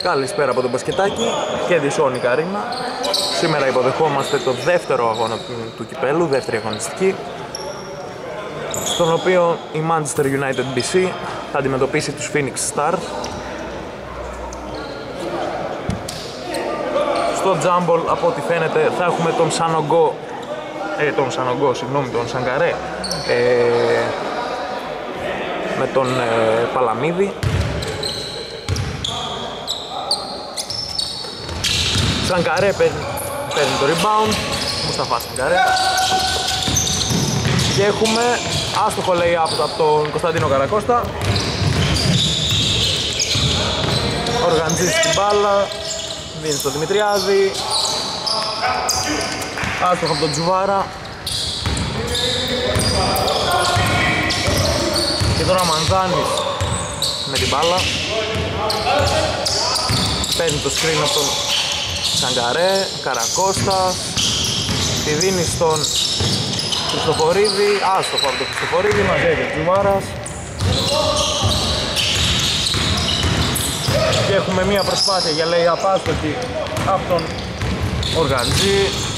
Καλησπέρα από το μπασκετάκι και τη Σόνη Καρίνα. Σήμερα υποδεχόμαστε το δεύτερο αγώνα του κυπέλου, δεύτερη αγωνιστική, στον οποίο η Manchester United BC θα αντιμετωπίσει τους Phoenix Stars. Στο Jumble, από ό,τι φαίνεται, θα έχουμε τον τον Σανκαρέ με τον Παλαμίδη. Σανκαρέ παίρνει το rebound, Μουσταφά Σανκαρέ. Και έχουμε άστοχο lay-up από τον Κωνσταντίνο Καρακώστα. Οργανζής την μπάλα, δίνει στο Δημητριάδη. Άστοχο από τον Τζουβάρα. Και τώρα Μανδάνης με την μπάλα. Παίρνει το screen από τον Σανκαρέ, Καρακώστα. Τη δίνει στον Χριστοφορίδη. Άστοχο από τον Χριστοφορίδη, μαζεύει ο Τζουβάρας. Και έχουμε μία προσπάθεια για λέει απάστοχη από τον Οργαντζή.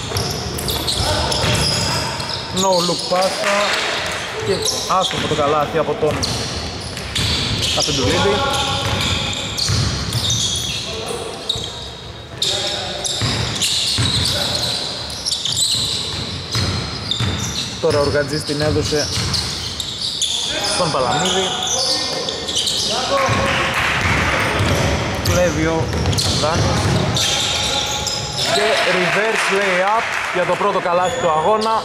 No look πάσα και άστοχο το καλάθι από τον Αφεντουλίδη. Τώρα ο Οργαντζής την έδωσε στον Παλαμίδη. Κλέβει ο Δάνης και reverse lay-up για το πρώτο καλάθι του αγώνα.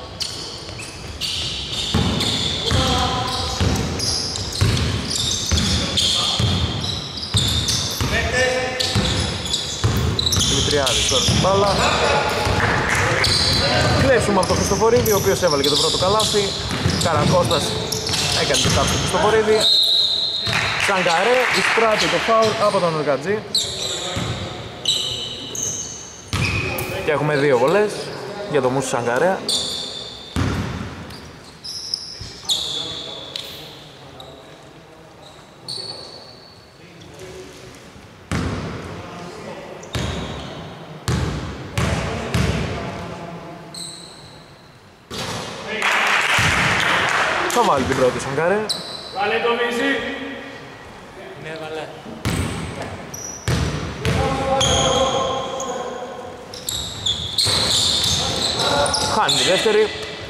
Δημητριάδης τώρα στην μπάλα. Κλέψουμε από τον Χριστοφορίδη, ο οποίος έβαλε και το πρώτο καλάθι. Καρακώστας έκανε το τάψο του Χριστοφορίδη. Σανκαρέ εισπράττει το φάουλ από τον Οργαντζή. Και έχουμε δύο βολές για το Μούσου Σανκαρέ. Θα βάλει την πρώτη Σανκαρέ. Βάλε το μισή. Ναι, βάλε. Χάνει τη δεύτερη.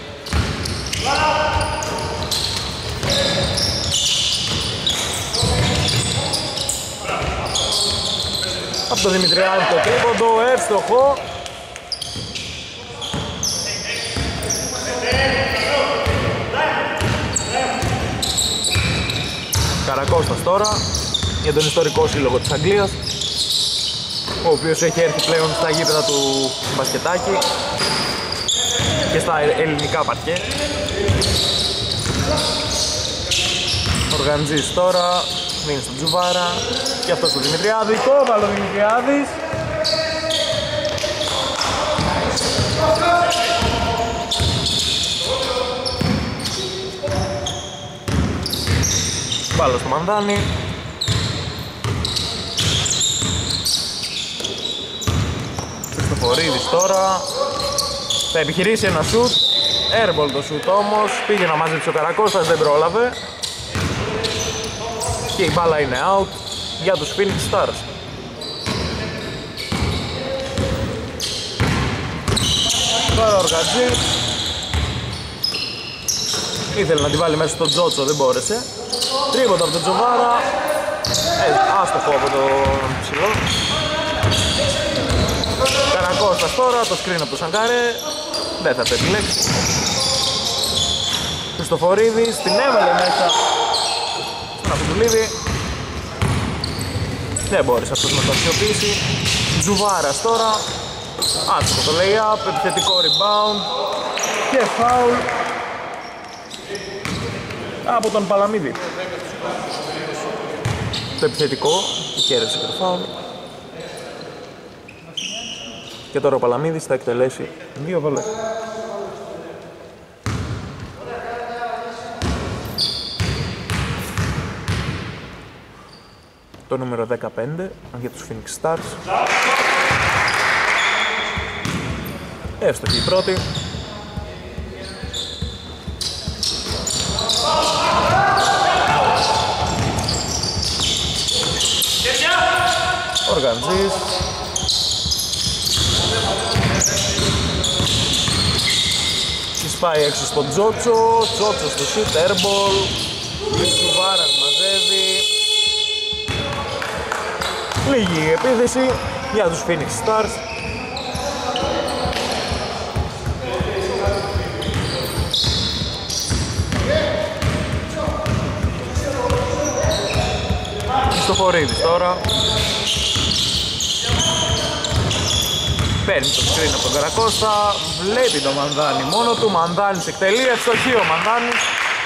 Από το Δημητριάδη το τρίποντο, εύστοχο. Καρακώστας τώρα για τον ιστορικό σύλλογο της Αγγλίας, ο οποίος έχει έρθει πλέον στα γήπεδα του μπασκετάκι και στα ελληνικά παρκέ. Οργανζής τώρα, μείνει στον Τζουβάρα και αυτό στο Δημητριάδη. Το έβαλε ο Δημητριάδης. Μπάλα στο Μανδάνη. Χριστοφορίδης τώρα. Θα επιχειρήσει ένα σουτ. Airball το σουτ όμως. Πήγε να μαζέψει ο Καρακώστας, δεν πρόλαβε. Και η μπάλα είναι out για τους Phoenix Stars. Τώρα ο Οργαντζής ήθελε να τη βάλει μέσα στον Τζότσο, δεν μπόρεσε. Τρίποντο από τον Τζοβάρα. Άστοχο από τον ψηλό. Καρακώστας τώρα, το screen από τον Σανκαρέ. Δεν θα το επιλέξει. Χριστοφορίδης την έβαλε μέσα στον Αφεντουλίδη. Δεν μπόρεσε αυτός να το αξιοποιήσει. Τζουβάρας τώρα. Άστοχο το lay-up, επιθετικό rebound και foul από τον Παλαμίδη. Το επιθετικό κέρδισε και το φάουλ. Και τώρα ο Παλαμίδης θα εκτελέσει δύο βολές. Το το νούμερο 15 για τους Phoenix Stars. Εύστοχη η πρώτη. Οργαντζής. Της πάει έξω στον Τζότσο. Τζότσο στο shoot, airball. Τσουβάρας μαζεύει. Λίγη επίθεση για τους Phoenix Stars. Χριστοφορίδης τώρα. Παίρνει το screen από τον Καρακώστα. Βλέπει τον Μανδάνη μόνο του. Μανδάνης εκτελεί. Ευστοχή ο Μανδάνης.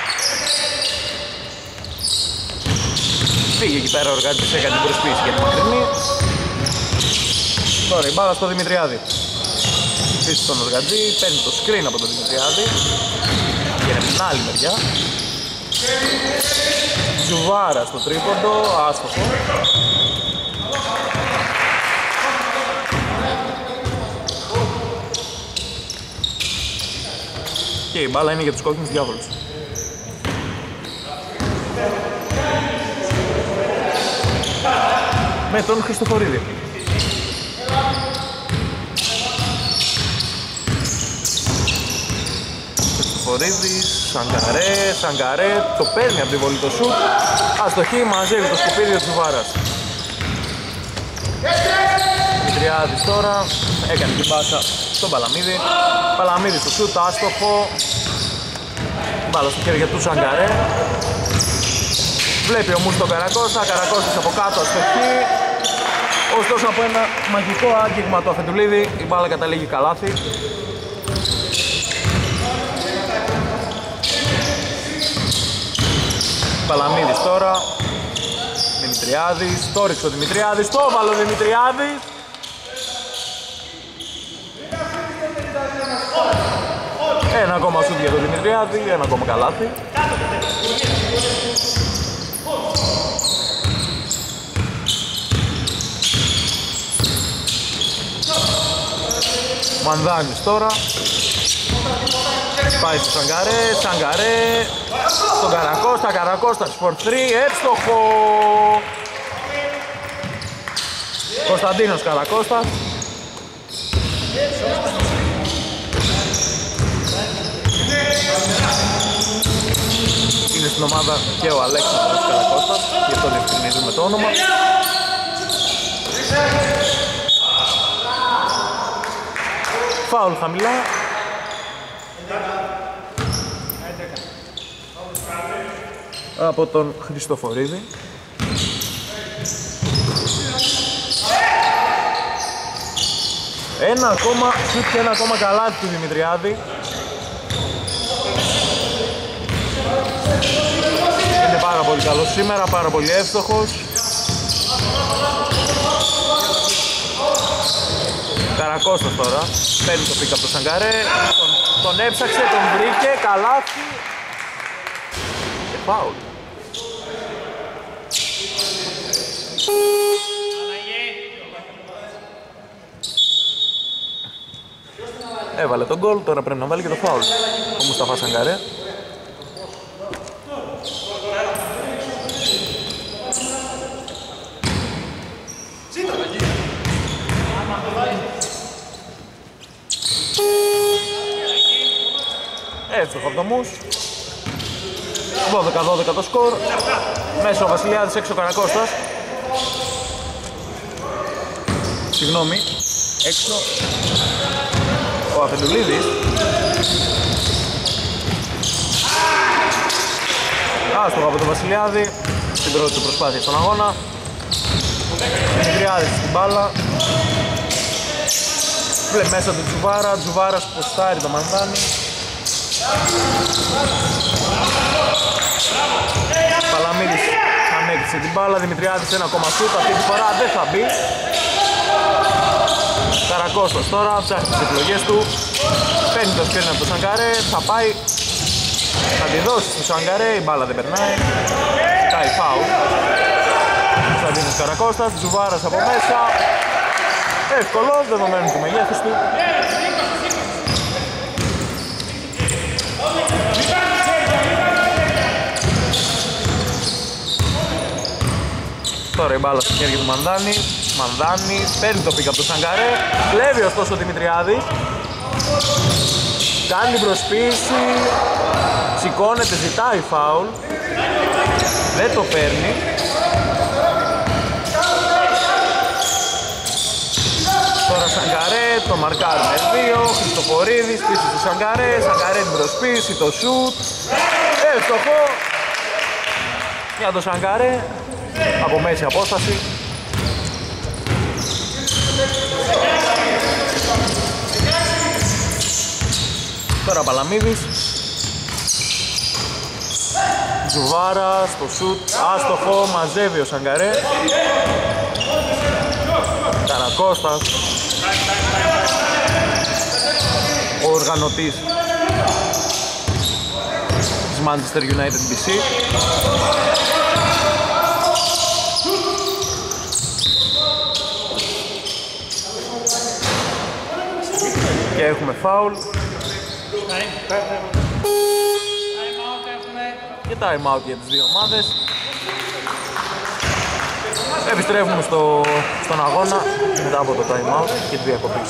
Πήγε εκεί πέρα ο Οργάντης, έκανε την προσποίηση για τη μακρινή. Τώρα η μπάλα στο Δημητριάδη. Πίσω στον Οργαντζή. Παίρνει το screen από τον Δημητριάδη. Και είναι από την άλλη μεριά. Τζουβάρα στο τρίποντο, άστοχο. Και η μπάλα είναι για τους κόκκινους διάβολους. Με τον Χριστοφορίδη. Χριστοφορίδης, Σαγκαρέ, το παίρνει από τη βολή το σουτ. Αστοχή, μαζεύει το σκουπίδι ο Τσουβάρας. Δημητριάδης τώρα, έκανε την πάσα στον Παλαμίδη. Παλαμίδη στο σουτ, άστοχο. Μπάλα στο χέρι του Σαγκαρέ. Βλέπει ο Μους τον Καρακώστα, Καρακώστας από κάτω, αστοχή. Ωστόσο από ένα μαγικό άγγιγμα του Αφεντουλίδη, η μπάλα καταλήγει καλάθι. Παλαμίδης τώρα. Δημητριάδης, το ρίξε ο Δημητριάδης, το έβαλε ο Δημητριάδης. Ένα ακόμα σούτ για τον Δημητριάδη, ένα ακόμα καλάθι. Μανδάνης τώρα. Πάει στο Σαγκαρέ, στον Καρακώστα, Καρακώστας for 3, εύστοχο! Κωνσταντίνος Καρακώστας. Είναι στην ομάδα και ο Αλέξανδρος Καρακώστας, γι' αυτό διευκρινίζουμε το όνομα. Φάουλ χαμηλά. Από τον Χριστοφορίδη. Ένα ακόμα σουτ και ένα ακόμα καλάθι του Δημητριάδη. Είναι πάρα πολύ καλός σήμερα, πάρα πολύ εύστοχος. Καρακώστας τώρα, παίρνει το πικ από το Σαγκαρέ, τον έψαξε, τον βρήκε, καλάθι και φάουλ. Έβαλε τον γκολ, τώρα πρέπει να βάλει και το φάουλ ο Μουσταφά Σαγκαρέ. Εύστοχο από το Μους. 12-12 το σκορ. Μέσα ο Βασιλιάδης, έξω ο Καρακώστας. Συγγνώμη, έξω ο Αφεντουλίδης. Άστοχο από τον Βασιλιάδη. Στην πρώτη του προσπάθεια στον αγώνα. Δημητριάδης στην μπάλα. Βλέπει μέσα τον Τζουβάρα. Τζουβάρας ποστάρει το Μανδάνη. Παλαμίδης ανέκτησε την μπάλα. Δημητριάδης ένα ακόμα σούτ. Αυτή τη φορά δεν θα μπει. Καρακώστας τώρα ψάχνει τις επιλογές του. Παίρνει το σκριν από το Σαγκαρέ. Θα πάει. Θα τη δώσει στο Σαγκαρέ. Η μπάλα δεν περνάει. Ζητάει φάουλ. Κωνσταντίνος Καρακώστας, Τζουβάρας από μέσα. Εύκολο, δεδομένου του μεγέθους του. Τώρα η μπάλα στο χέρι του Μανδάνη. Μανδάνης παίρνει το πικ από το Σαγκαρέ. Κλέβει ωστόσο ο Δημητριάδης. Κάνει την προσποίηση. Σηκώνεται, ζητάει φάουλ. Δεν το παίρνει. Τώρα Σαγκαρέ, το μαρκάρουμε 2. Χριστοφορίδης πίσω του Σαγκαρέ. Σαγκαρέ την προσποίηση, το σουτ. Εύστοχο για το Σαγκαρέ. Από μέση απόσταση. Τώρα Παλαμίδης. Τζουβάρα στο σουτ. Άστοχο, μαζεύει ο Σαγκαρέ. Καρακώστας. Ο οργανωτής της Manchester United BC. Και έχουμε φάουλ. Και time out για τις δύο ομάδες. Επιστρέφουμε στον αγώνα μετά από το time out και τη διακοπή.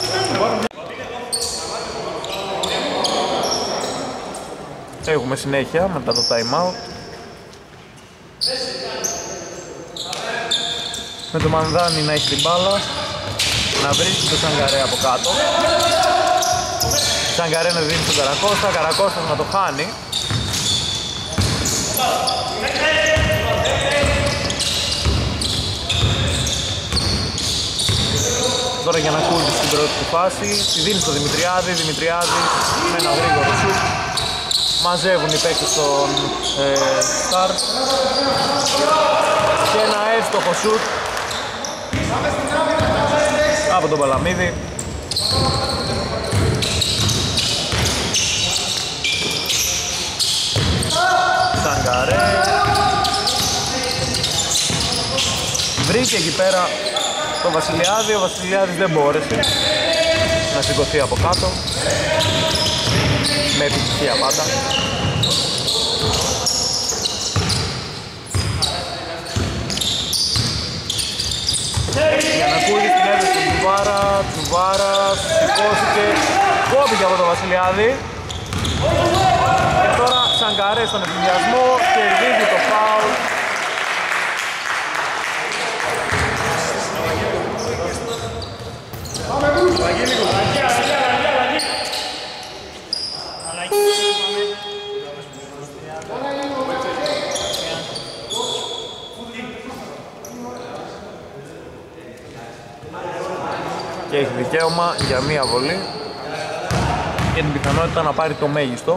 Έχουμε συνέχεια μετά το time out. Με το Μανδάνη να έχει την μπάλα, να βρίσκει το Σαγκαρέ από κάτω. Σαγκαρέ να δίνει στον Καρακώστα, Καρακώστας να το χάνει. Τώρα για να ακούσει στην πρώτη του φάση, τη δίνει στο Δημητριάδη, Δημητριάδη με ένα γρήγορο σουτ. Μαζεύουν οι παίκτες στον Σταρ και ένα εύστοχο σουτ από τον Παλαμίδη. Σαγκαρέ βρήκε εκεί πέρα τον Βασιλιάδη, ο Βασιλιάδης δεν μπόρεσε να σηκωθεί από κάτω με επιτυχία πάντα. Γιαννακούδης την έδωσε στον Τσουβάρα, Τσουβάρας σηκώθηκε, κόπηκε από τον Βασιλιάδη και τώρα Σαγκαρέ στον ευθυνδιασμό, κερδίζει το φάουλ. Και έχει δικαίωμα για μία βολή και την πιθανότητα να πάρει το μέγιστο,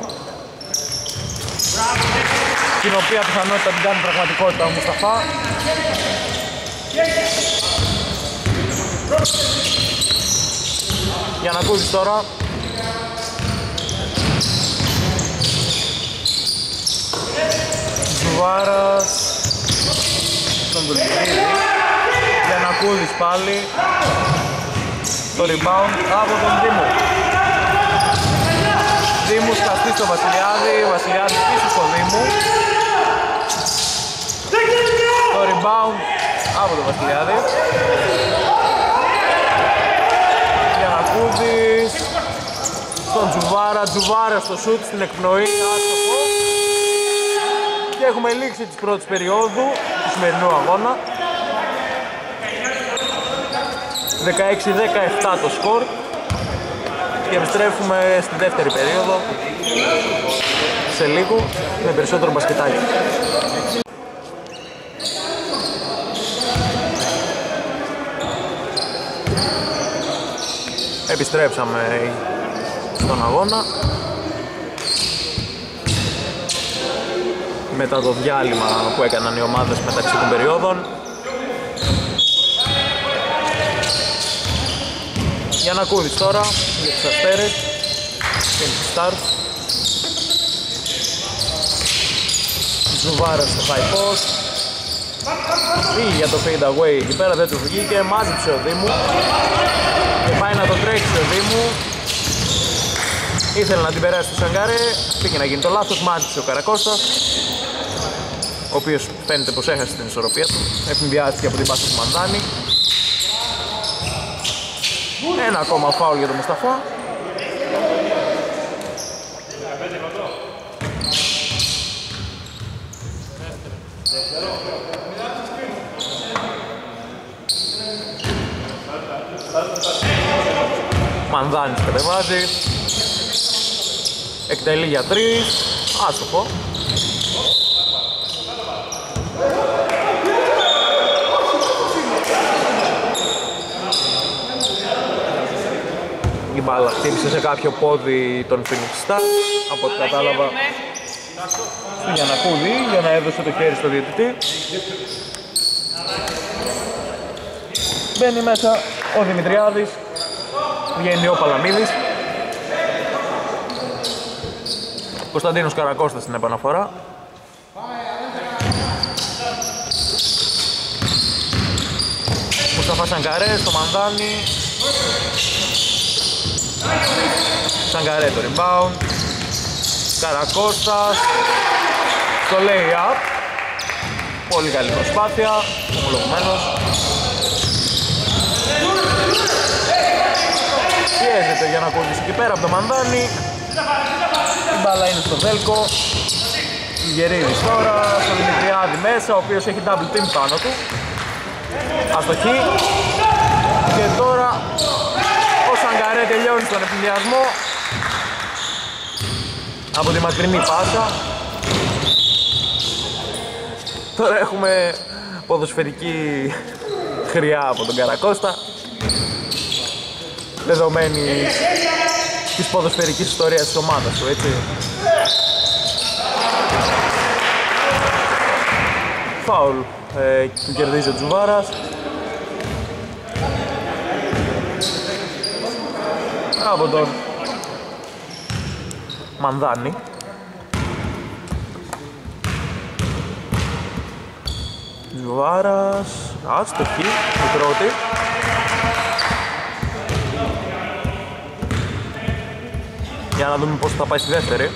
την οποία πιθανότητα την κάνει πραγματικότητα ο Μουσταφά. Για να ακούσεις τώρα. Ζουβάρας στον Δουλγυρίδη. Για να ακούσεις πάλι. Το rebound από τον Δήμο. Δήμου σκαστεί στο Βασιλιάδη, Βασιλιάδης πίσω στο Δήμου. Το rebound από τον Βασιλιάδη. Γιαννακούδης στον Τζουβάρα, Τζουβάρα στο σουτ στην εκπνοή, άστοχο. Και έχουμε λήξει της πρώτης περίοδου του σημερινού αγώνα. 16-17 το σκορ και επιστρέφουμε στη δεύτερη περίοδο σε λίγο με περισσότερο μπασκετάκι. Επιστρέψαμε στον αγώνα μετά το διάλειμμα που έκαναν οι ομάδες μεταξύ των περίοδων. Γιαννακούδης τώρα για τους Αστέρες και τους Stars. Ζουβάρας στο high post. Πήγε για το fade away εκεί πέρα, δεν του βγήκε, μάζεψε ο Δήμου και πάει να το τρέξει ο Δήμου. Ήθελε να την περάσει στο Σαγκαρέ, πήγε να γίνει το λάθος, μάζεψε ο Καρακώστας, ο οποίος φαίνεται πως έχασε την ισορροπία του, ευνηδιάστηκε από την πάσα του Μανδάνη. Ένα ακόμα φάουλ για τον Μουσταφά. Μανδάνης κατεβάζει, εκτελεί για 3, άστοχο. Η μπάλα χτύπησε σε κάποιο πόδι τον Phoenix Stars, από ό,τι κατάλαβα στον Γιαννακούδη, για να έδωσε το χέρι στο διαιτητή. Μπαίνει μέσα ο Δημητριάδης, βγαίνει ο Παλαμίδης. Κωνσταντίνος Καρακώστας στην επαναφορά. Μουσταφά Σαγκαρέ στο Μανδάνη. Σαγκαρέ το rebound. Καρακώστας στο lay-up. Πολύ καλή προσπάθεια, ομολογουμένος. Πιέζεται για να κολλήσει εκεί πέρα από το Μανδάνη. Η μπάλα είναι στο Βέλκο. Γερίδης τώρα στο Δημητριάδη μέσα, ο οποίος έχει double team πάνω του. Αστοχή. Και τώρα ο Σαγκαρέ τελειώνει στον επιλιασμό από τη μακρινή πάσα. Τώρα έχουμε ποδοσφαιρική χρειά από τον Καρακώστα, δεδομένη της ποδοσφαιρικής ιστορίας της ομάδας του, έτσι. Φάουλ που κερδίζει ο Τζουβάρας. Από τον Μανδάνη. Τζουβάρας, άστοχη, η πρώτη. Για να δούμε πώς θα πάει στη δεύτερη.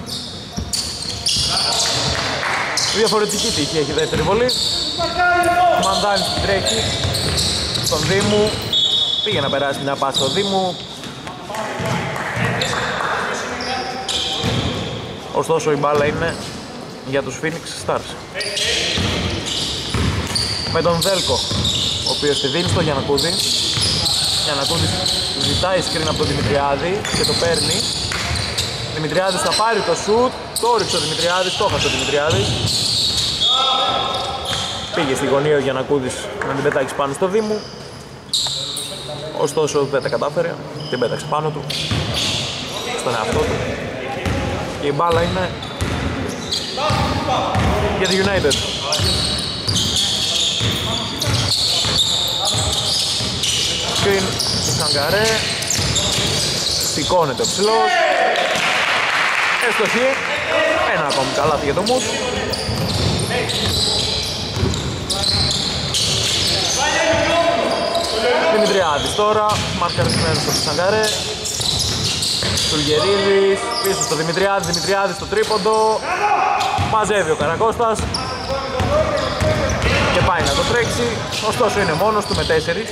Διαφορετική τύχη έχει η δεύτερη βολή. Ο Μανδάνης την τρέχει στον Δήμου. Πήγε να περάσει μια πάση στο Δήμου. Ωστόσο η μπάλα είναι για τους Phoenix Stars. Με τον Δέλκο, ο οποίος τη δίνει στο Γιαννακούδη. Γιαννακούδης ζητάει screen από τον Δημητριάδη και το παίρνει. Δημητριάδης θα πάρει το shoot, το ρίξε ο Δημητριάδης, το έχασε ο Δημητριάδης. Πήγε στη γωνία ο Γιαννακούδης να την πετάξει πάνω στο Δήμου. Ωστόσο δεν τα κατάφερε, την πέταξε πάνω του, στον εαυτό του. Και η μπάλα είναι για τη United. Screen του Σαγκαρέ, σηκώνεται ο ψηλός. Εστοχή, ένα ακόμη καλάθι για το Μους. Δημητριάδης τώρα, μαρκαρισμένος από το Σαγκαρέ. Τουργερίδης, πίσω στο Δημητριάδη, Δημητριάδης στο τρίποντο. Μαζεύει ο Καρακώστας και πάει να το τρέξει, ωστόσο είναι μόνος του με 4.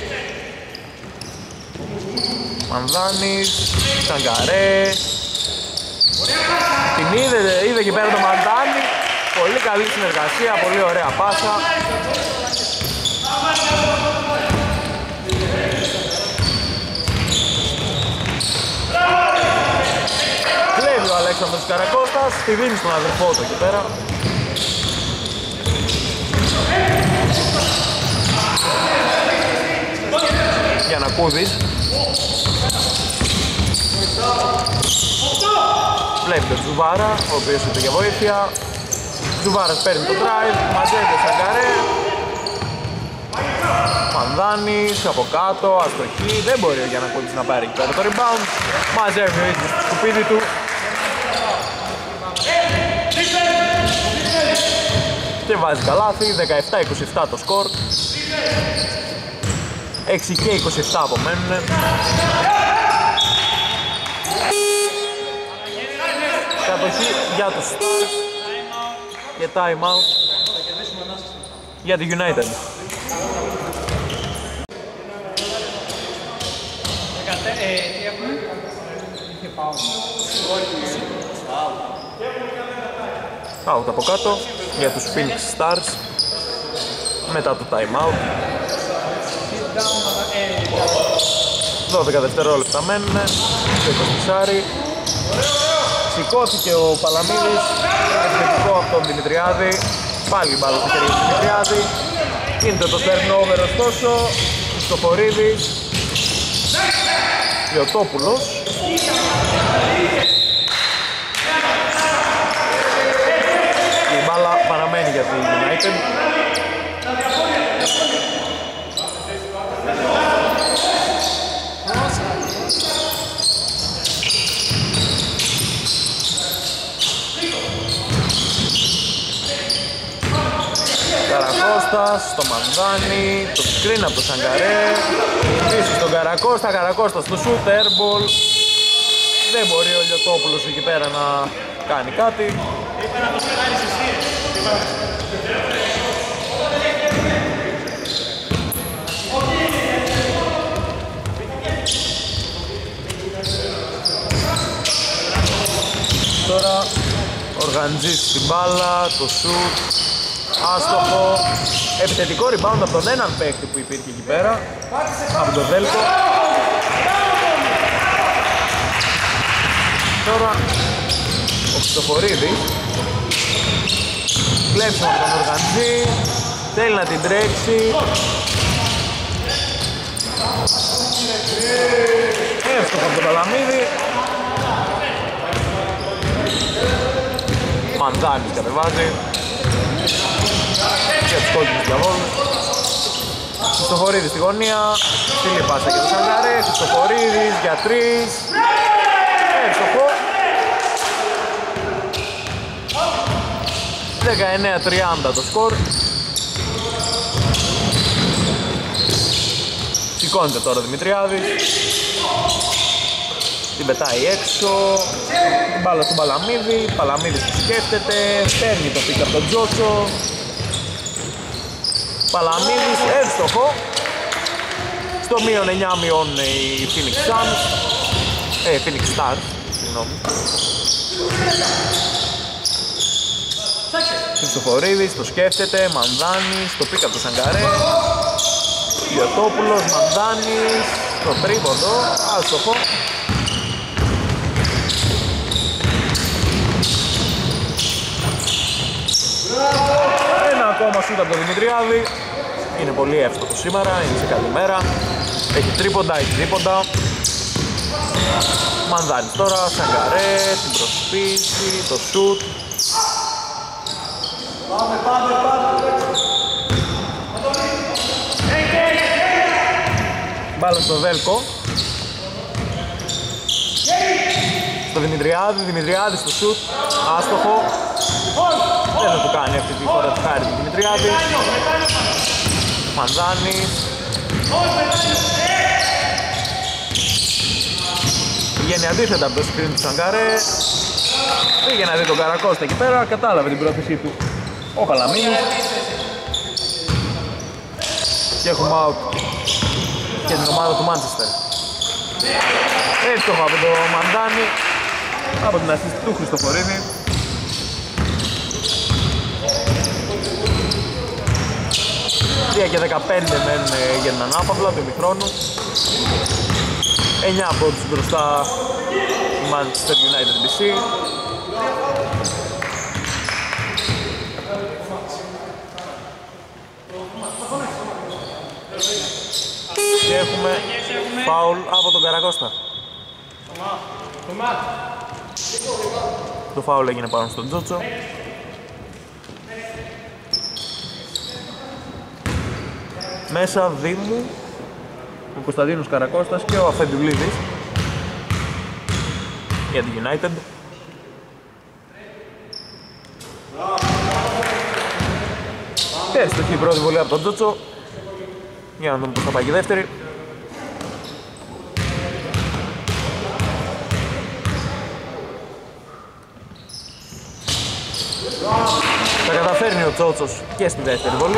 Μανδάνης, Σαγκαρέ. Την είδε εκεί πέρα το Μανδάνη. Πολύ καλή συνεργασία, πολύ ωραία πάσα. Κλέβει ο Αλέξανδρος Καρακώστας, τη δίνει στον αδερφό του εκεί πέρα. Γιαννακούδης. Βλέπει τον Τζουβάρα, ο οποίος είπε για βοήθεια. Τζουβάρας παίρνει το drive, μαζεύει ο Σαγκαρέ. Μανδάνης από κάτω, αστοχή, δεν μπορεί ο Γιαννακούδης να πάρει εκεί πέρα το rebound. Μαζεύει ο ίδιος στο σκουπίδι του. και βάζει καλάθι. 17-27 το σκορ. 6 και 27 απομένουνε. Κατοχή για τους Stars και time out για τη United. Out από κάτω για τους Phoenix Stars μετά το time out. 12 δευτερόλεπτα μένουνε στο 24. Σηκώθηκε ο Παλαμίδης, επιθετικό από τον Δημητριάδη. Πάλι μπάλα στο χέρι του Δημητριάδη. Γίνεται το turnover ωστόσο. Χριστοφορίδης, Ιωτόπουλος. Η μπάλα παραμένει για τη United. Καρακώστας, στο Μανδάνη, το screen από το Σαγκαρέ. Πίσω στον Καρακώστα, Καρακώστας στο shoot, airball. Δεν μπορεί ο Λιωτόπουλος εκεί πέρα να κάνει κάτι. Τώρα Οργαντζής στην μπάλα, το shoot. Άστοχο, επιθετικό rebound από τον έναν παίκτη που υπήρχε εκεί πέρα, από τον Βέλκο. Τώρα ο Χριστοφορίδης, κλέψιμο από τον Οργαντζή, θέλει να την τρέξει. Εύστοχο από τον Παλαμίδη. Μανδάνης κατεβάζει για τους κόκκινους διαβόλους. Χριστοφορίδης στη γωνία, στείλει πάσα και το Σαγκαρέ. Χριστοφορίδης για 3. Εύστοχο. 19-30 το σκορ. Σηκώνεται τώρα ο Δημητριάδης. Την πετάει έξω. Την μπάλα στον Παλαμίδη. Παλαμίδης που σκέφτεται. Παίρνει το πικ από τον Τζότσο. Παλαμίδης εύστοχο. Στο μείον 9 μειώνουν οι Phoenix Suns. Phoenix Stars, συγγνώμη. Χριστοφορίδης το σκέφτεται. Μανδάνης, το πήκα από το Σαγκαρέ. Ιωτόπουλος, Μανδάνης, το τρίποντο, άστοχο. Ένα ακόμα σούτ από τον Δημητριάδη. Είναι πολύ εύστοχο σήμερα, είναι σε καλή μέρα. Έχει τρίποντα, έχει τρίποντα. Μανδάνης τώρα, Σαγκαρέ, την προσπίση, το σούτ. Μπάλα στο Βέλκο. Στο Δημητριάδη, Δημητριάδη στο σούτ. Άστοχο. Δεν θα του κάνει αυτή τη φορά τη χάρη του Δημητριάδη. Μανδάνης. Πηγαίνει αντίθετα από το screen του Σαγκαρέ. Πήγε να δει τον Καρακώστα εκεί πέρα, κατάλαβε την πρόθεσή του ο Παλαμίνης. Και έχουμε out και την ομάδα του Manchester. Εύστοχο από το Μαντάνη, από την assist του Χριστοφορίδη. Τρία και 15 μένουν για την ανάπαυλα του ημιχρόνου. 9 πόντους μπροστά η Manchester United BC. Και έχουμε φάουλ από τον Καρακώστα. Το φάουλ έγινε πάνω στον Τζότσο. Μέσα Δήμου, ο Κωνσταντίνος Καρακώστας και ο Αφεντουλίδης για την United. Έστοχη η πρώτη βολή από τον Τζότσο. Για να δούμε πώς θα πάει και η δεύτερη. Τα καταφέρνει ο Τσότσος και στη δεύτερη βολή.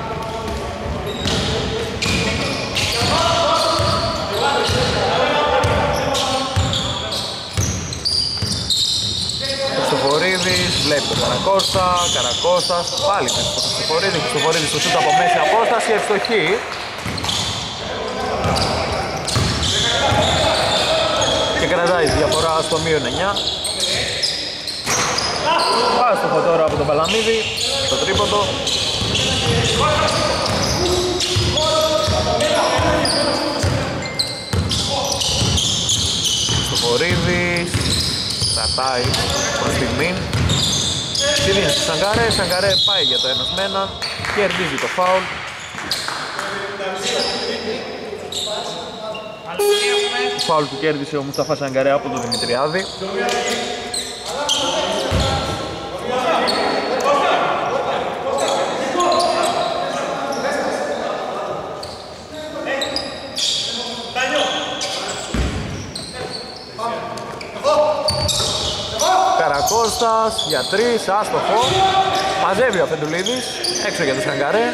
Χριστοφορίδης βλέπει τον Καρακώστα, Καρακώστας πάλι πίσω στο Χριστοφορίδη, Χριστοφορίδης στο σούτ από μέση απόσταση, ευστοχή. Και κρατάει τη διαφορά στο μείον 9. Άστοχο τώρα από τον Παλαμίδη, το τρίποντο. Χριστοφορίδης κρατάει προς στιγμήν. Τι δίνει στο Σαγκαρέ, Σαγκαρέ πάει για το ένας με έναν, κερδίζει το φάουλ. Το φάουλ που κέρδισε ο Μουσταφά Σαγκαρέ από τον Δημητριάδη. Καρακώστας για 3, άστοχο. Μαζεύει ο Αφεντουλίδης, έξω για το Σαγκαρέ.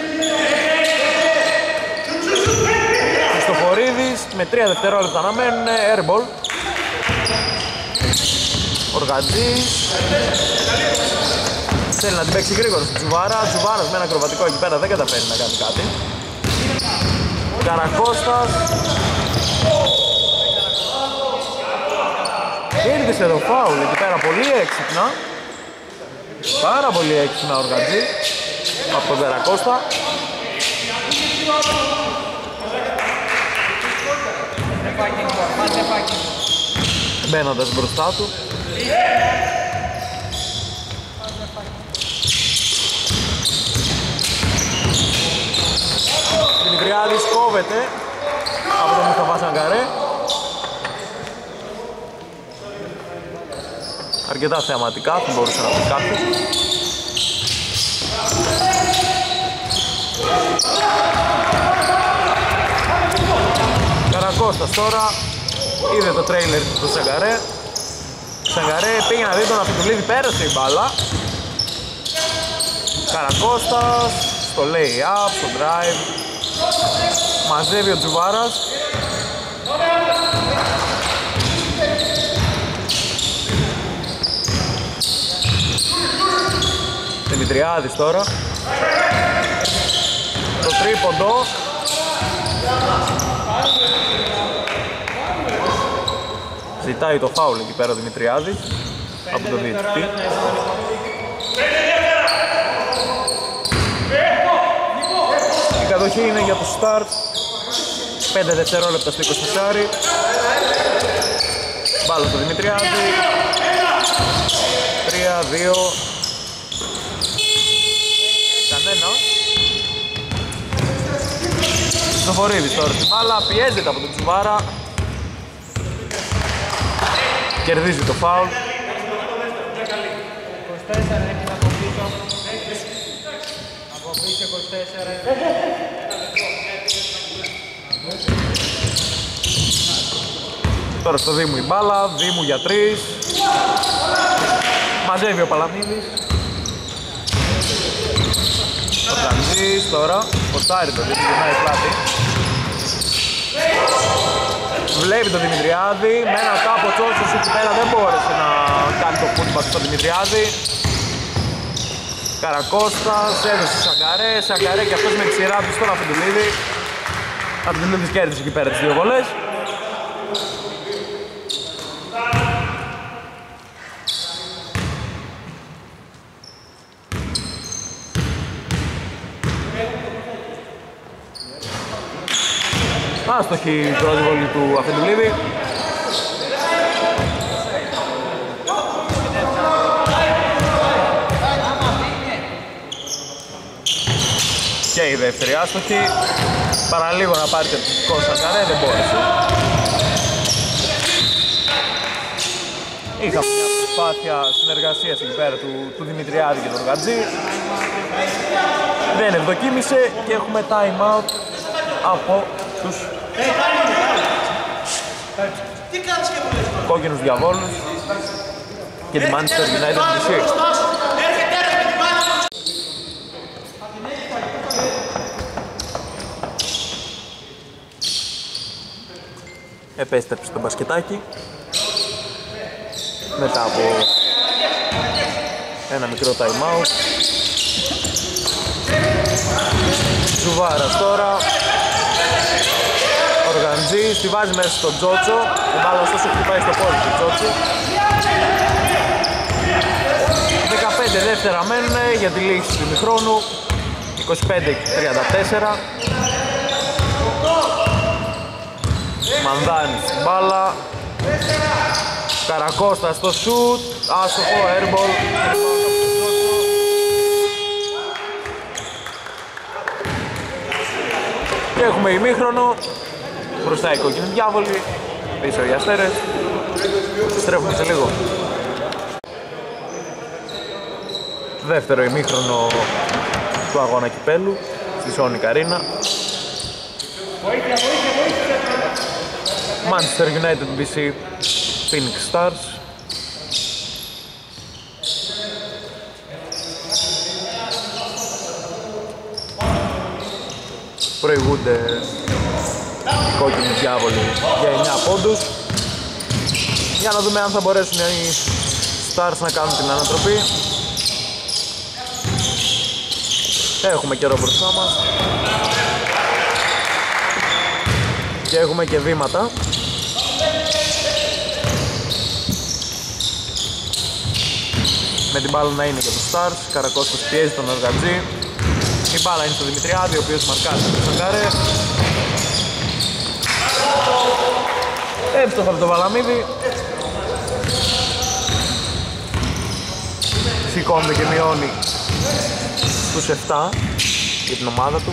Χριστοφορίδης με 3 δευτερόλεπτα να μένουν, airball. Οργατζής θέλει να την παίξει γρήγορα στο Τζουβάρα. Τζουβάρας με ένα ακροβατικό εκεί πέρα δεν καταφέρει να κάνει κάτι. Καρακώστας κέρδισε το φάουλ εκεί πέρα πολύ έξυπνα. Πάρα πολύ έξυπνα ο Οργατζής από τον Καρακώστα. Μπαίνοντας μπροστά του. Δημητριάδης κόβεται από τον Μουσταφά Σαγκαρέ. Αρκετά θεαματικά, θα μπορούσε να πει κάποιος. Καρακώστας τώρα είδε το τρέιλερ του Σαγκαρέ. Σαγκαρέ πήγε να δει τον Αφιτουλίδη, πέρασε η μπάλα. Καρακώστας στο lay-up, στο drive. Μαζεύει ο Τζουβάρας. Δημητριάδης τώρα. Το τρίποντο. Ζητάει το φάουλ εκεί πέρα ο Δημητριάδης από τον διαιτητή. Η κατοχή είναι για το start. 5 δευτερόλεπτα στο 24. Μπάλα στο Δημητριάδη. 3, 2. Κανένα. Χριστοφορίδης τώρα στην μπάλα, πιέζεται από τον Τσουβάρα. Κερδίζει το φάουλ. 24 έχει από πίσω. Από πίσω 24. Τώρα στο Δήμου η μπάλα, Δήμου για 3. Μαζεύει ο Παλαμίδης. Ο Τρανζής τώρα, ποστάρει το Δήμου, γυρνάει πλάτη. Βλέπει τον Δημητριάδη, με ένα τάπο Τσότσος εκεί πέρα δεν μπόρεσε να κάνει το putback στον Δημητριάδη. Καρακώστας, έδωσε Σαγκαρέ, Σαγκαρέ και αυτός με τη σειρά του στον Αφεντουλίδη. Αφεντουλίδης κέρδισε εκεί πέρα τις 2 βολές. Άστοχη η πρώτη βολή του Αφεντουλίδη. Και η δεύτερη άστοχη. Παραλίγο να πάρει και το δικό Σαγκαρέ, δεν μπόρεσε. Είχαμε μια προσπάθεια συνεργασίας εκεί πέρα του Δημητριάδη και του Οργατζή. Δεν ευδοκίμησε και έχουμε time out από τους κόκκινους διαβόλους και τη Manchester United BC. Επέστρεψε το μπασκετάκι μετά από ένα μικρό time out. Ζουβάρας τώρα. Οργαντζής, τη βάζει μέσα στον Τζότσο. Η μπάλα ωστόσο χτυπάει στο πόδι του Τζότσο. 15 δεύτερα μένουν για τη λήξη του ημιχρόνου. 25-34. Μανδάνης στην μπάλα. Καρακώστα στο σουτ. Άστοχο, airball. Και έχουμε ημίχρονο. Μπροστά οι κόκκινοι διάβολοι. Πίσω οι αστέρες. Στρέφουμε σε λίγο. Δεύτερο ημίχρονο του αγώνα κυπέλου στη Sonic Arena. Manchester United BC Phoenix Stars. Προηγούνται οι κόκκινοι διάβολοι για 9 πόντους. Για να δούμε αν θα μπορέσουν οι Stars να κάνουν την ανατροπή. Έχουμε καιρό μπροστά μας και έχουμε και βήματα. Με την μπάλα να είναι για τους Stars. Καρακώστας πιέζει τον Οργατζή. Η μπάλα είναι στο Δημητριάδη, ο οποίος μαρκάζει το Σαγκάρε. Εύστοχο από το Βαλαμίδη. Σηκώνεται και μειώνει στους 7 για την ομάδα του.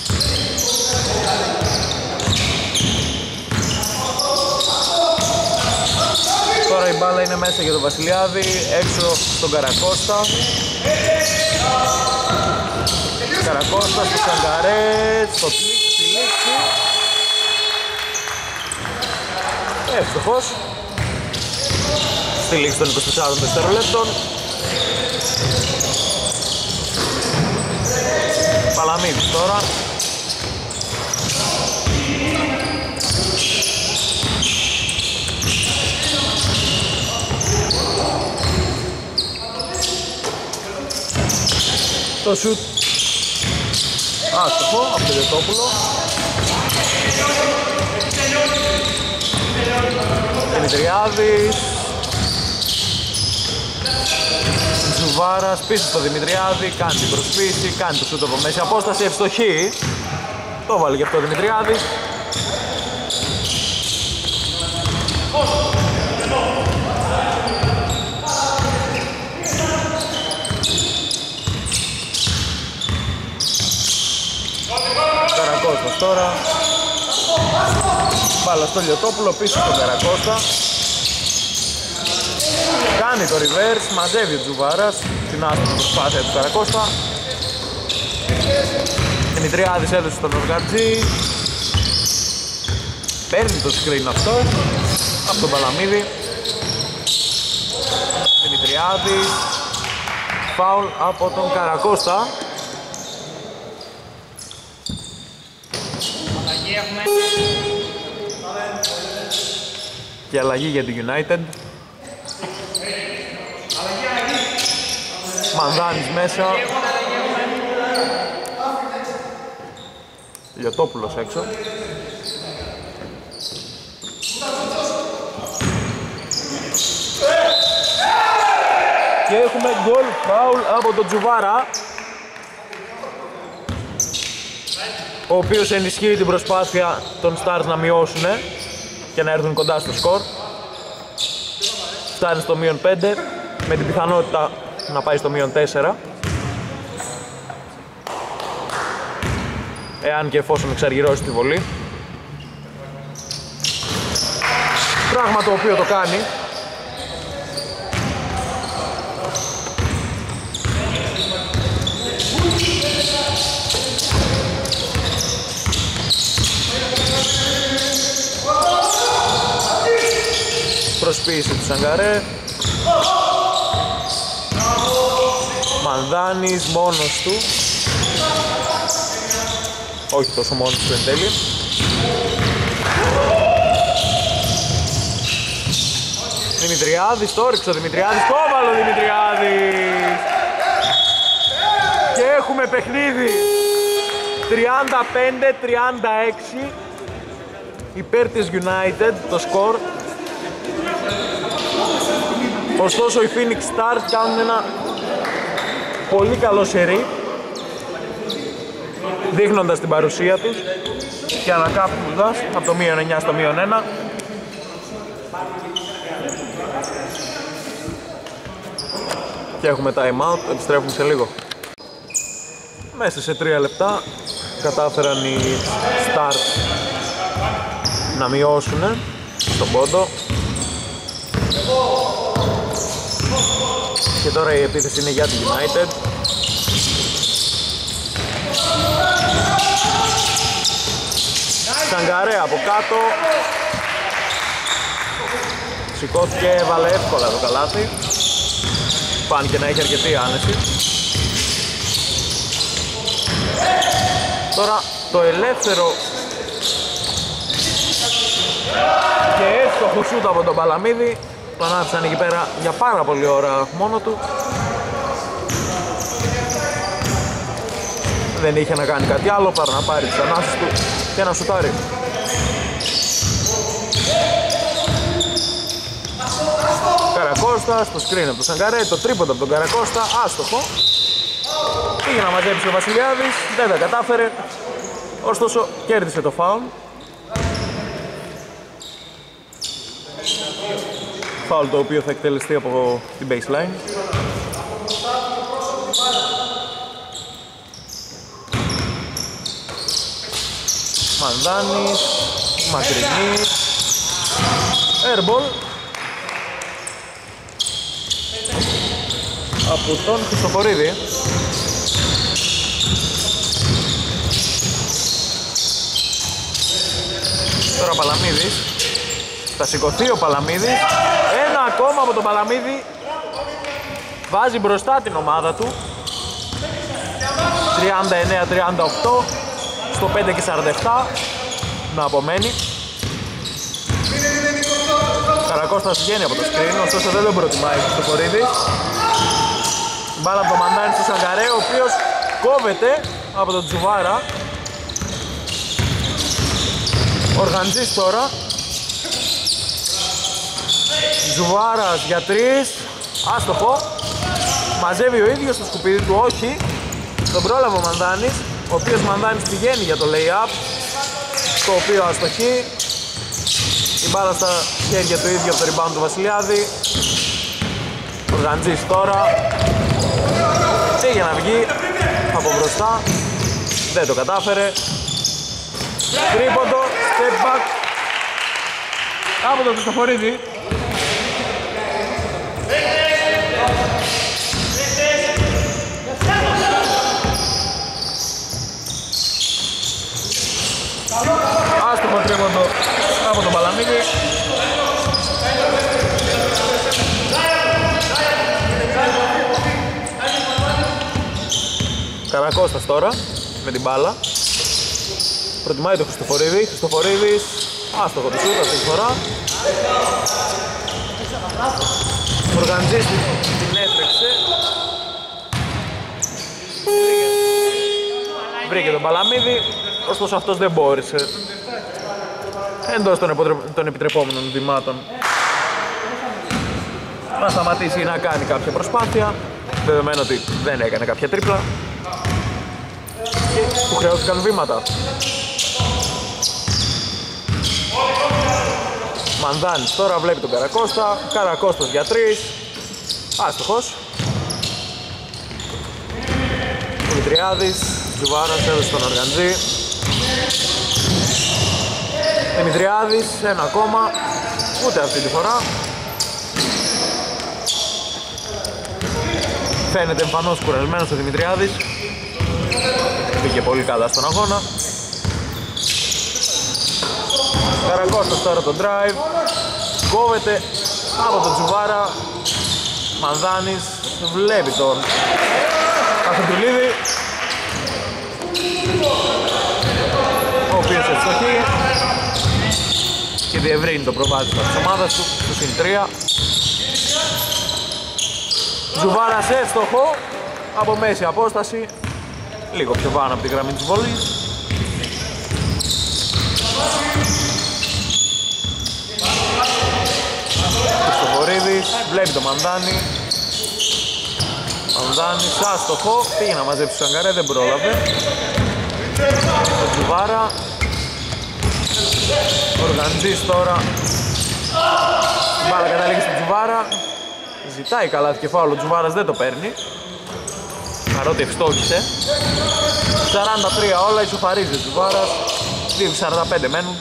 Τώρα η μπάλα είναι μέσα για τον Βασιλιάδη, έξω στον Καρακώστα. Καρακώστα στο Σαγκαρέ, στο κλικ, στη λήξη. Εύστοχος. Στη λήξη των 24 δευτερολέπτων. Παλαμίδης τώρα. Το σουτ άστοχο από το Λιωτόπουλο. Δημητριάδης. Ζουβάρας πίσω στο Δημητριάδη, κάνει την προσπίση, κάνει το σούτ από μέση απόσταση, ευστοχή. Το βάλει και αυτό ο Δημητριάδης. Καρακώστας τώρα. Μπάλα στο Λιωτόπουλο, πίσω στον Καρακώστα. Κάνει το reverse, μαζεύει ο Τζουβάρας. Την άστοχη προσπάθεια του Καρακώστα. Δημητριάδης έδωσε στον Οργατζή. Παίρνει το screen αυτό από τον Παλαμίδη. Δημητριάδης. Φάουλ από τον Καρακώστα. Και αλλαγή για την United. Μανδάνης μέσα. Λιωτόπουλος έξω. Και έχουμε γκολ φάουλ από τον Τζουβάρα, ο οποίος ενισχύει την προσπάθεια των Stars να μειώσουν και να έρθουν κοντά στο σκορ. Φτάνει στο -5 με την πιθανότητα να πάει στο -4, εάν και εφόσον εξαργυρώσει τη βολή. Πράγμα το οποίο το κάνει. εξποίηση του Σαγκαρέ. Μανδάνης μόνος του. Όχι τόσο μόνος του εν τέλει. Δημητριάδης, το ρίξε ο Δημητριάδης, το έβαλε ο Δημητριάδης. Και έχουμε παιχνίδι 35-36 υπέρ της United το σκορ. Ωστόσο οι Phoenix Stars κάνουν ένα πολύ καλό σερί, δείχνοντας την παρουσία τους και ανακάπτοντας από το μείον 9 στο μείον 1. Και έχουμε time out, επιστρέφουμε σε λίγο. Μέσα σε 3 λεπτά κατάφεραν οι Stars να μειώσουν στον πόντο. Και τώρα η επίθεση είναι για τη United. Σαγκαρέ από κάτω. Σηκώθηκε, έβαλε εύκολα το καλάθι. Φάνηκε να έχει αρκετή άνεση. Τώρα το ελεύθερο και εύστοχο σούτ από τον Παλαμίδη. Τον άφησαν εκεί πέρα για πάρα πολλή ώρα μόνο του. Δεν είχε να κάνει κάτι άλλο παρά να πάρει τις ανάσες του και να σουτάρει. Καρακώστα στο screen από τον Σαγκαρέ, το τρίποντο από τον Καρακώστα, άστοχο. Πήγε να μαζέψει ο Βασιλιάδης, δεν τα κατάφερε, ωστόσο κέρδισε το φάουλ. Φάουλ το οποίο θα εκτελεστεί από την baseline. Μανδάνης, μακρινή, airball από τον Χριστοφορίδη. Τώρα ο Παλαμίδης, θα σηκωθεί ο Παλαμίδης, ένα ακόμα από τον Παλαμίδη, βάζει μπροστά την ομάδα του, 39-38, στο 5 και 47 να απομένει. Καρακώστας βγαίνει από το screen, ωστόσο δεν τον προτιμάει ο Χριστοφορίδης. Μπάλα από το Μαντάνη στο Σαγκαρέ, ο οποίος κόβεται από τον Τζουβάρα. Οργαντζής τώρα. Τζουβάρας για 3, άστοχο. Μαζεύει ο ίδιος στο σκουπίδι του, όχι. Τον πρόλαβε ο Μανδάνης, ο οποίος Μανδάνης πηγαίνει για το lay-up, το οποίο αστοχεί. Η μπάλα στα χέρια του ίδιου από το rebound του Βασιλιάδη. Ο Γαντζής τώρα πήγε να βγει από μπροστά, δεν το κατάφερε. Τρίποντο, step back από τον Χριστοφορίδη. Άστοχο τρίποντο από τον Παλαμίδη. Καρακώστας τώρα με την μπάλα. Προτιμάει τον Χριστοφορίδη. Χριστοφορίδης, άστοχο τη σούτα αυτή τη φορά. Οργαντζής την έτρεξε. Βρήκε τον Παλαμίδη, ωστόσο αυτός δεν μπόρεσε εντός των επιτρεπόμενων βημάτων να σταματήσει ή να κάνει κάποια προσπάθεια, δεδομένου ότι δεν έκανε κάποια τρίπλα και του χρειάστηκαν βήματα. Μανδάνης τώρα βλέπει τον Καρακώστα, Καρακώστας για 3, άστοχος. Δημητριάδης, Τζουβάρας έδωσε τον Οργαντζή. Δημητριάδης, ένα ακόμα, ούτε αυτή τη φορά. Φαίνεται εμφανώς κουρασμένος ο Δημητριάδης. Πήγε πολύ καλά στον αγώνα. Καρακώστας τώρα το drive, κόβεται από τον Τζουβάρα. Μανδάνης βλέπει τον Αφεντουλίδη, ο οποίος ευστοχεί και διευρύνει το προβάδισμα της ομάδας του στο συν 3. Τζουβάρας εύστοχο από μέση απόσταση, λίγο πιο πάνω από τη γραμμή της βολής. Χριστοφορίδης βλέπει το Μανδάνη. Μανδάνης άστοχο, πήγε να μαζέψει τον Σαγκαρέ, δεν πρόλαβε. Το Τζουβάρα. Οργαντζής τώρα. Η μπάλα καταλήγει στον Τζουβάρα. Ζητάει καλάθι και φάουλ, ο Τζουβάρας δεν το παίρνει, παρότι ευστόχησε. 43 όλα, ισοφαρίζει ο Τζουβάρας. 2.45 μένουν.